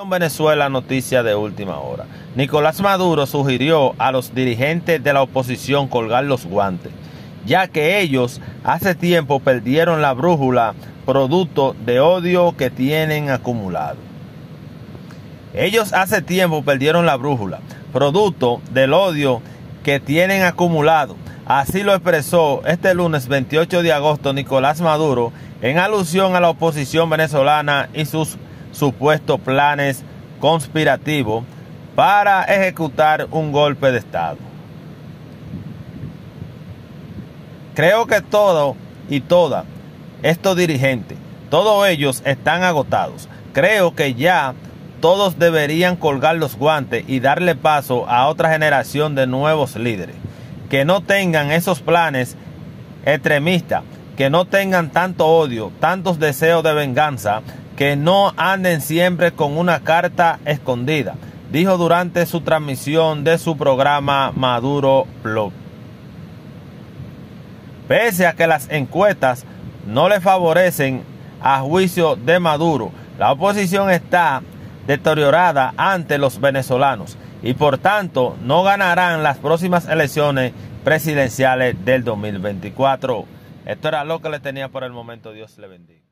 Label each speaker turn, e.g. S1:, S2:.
S1: Venezuela, noticia de última hora. Nicolás Maduro sugirió a los dirigentes de la oposición colgar los guantes, ya que ellos hace tiempo perdieron la brújula producto de odio que tienen acumulado. Ellos hace tiempo perdieron la brújula, producto del odio que tienen acumulado. Así lo expresó este lunes 28 de agosto Nicolás Maduro en alusión a la oposición venezolana y sus supuestos planes conspirativos para ejecutar un golpe de Estado. Creo que estos dirigentes, todos ellos están agotados. Creo que ya todos deberían colgar los guantes y darle paso a otra generación de nuevos líderes, que no tengan esos planes extremistas, que no tengan tanto odio, tantos deseos de venganza, que no anden siempre con una carta escondida, dijo durante su transmisión de su programa Maduro Blog. Pese a que las encuestas no le favorecen a juicio de Maduro, la oposición está deteriorada ante los venezolanos y por tanto no ganarán las próximas elecciones presidenciales del 2024. Esto era lo que le tenía por el momento. Dios le bendiga.